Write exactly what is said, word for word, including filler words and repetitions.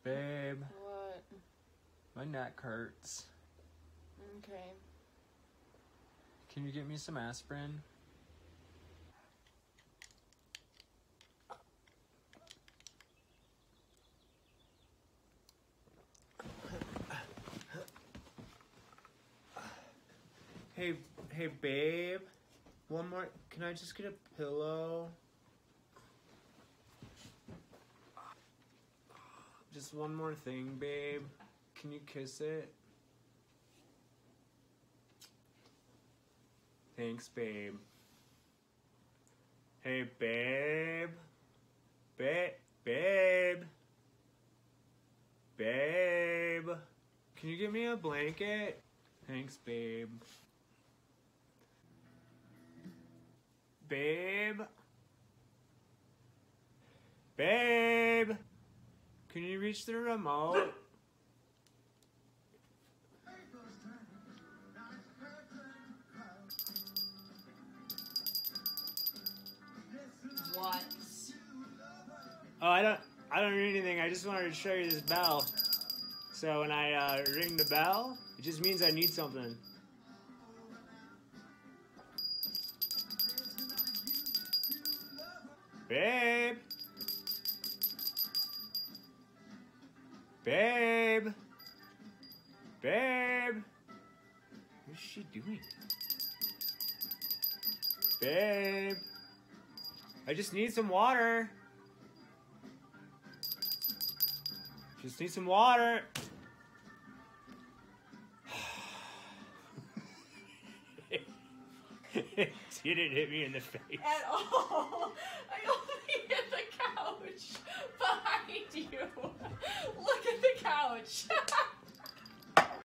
Babe. What? My neck hurts. Okay. Can you get me some aspirin? Hey, hey, babe. One more. Can I just get a pillow? Just one more thing, babe. Can you kiss it? Thanks, babe. Hey, babe. Babe. Babe. Babe. Can you give me a blanket? Thanks, babe. Babe. Babe. Can you reach the remote? What? Oh, I don't I don't need anything. I just wanted to show you this bell. So when I uh, ring the bell, it just means I need something. Babe. Babe. Babe. What is she doing? Babe. I just need some water. Just need some water. It didn't hit me in the face. At all. I only hit the couch behind you. Look at the couch.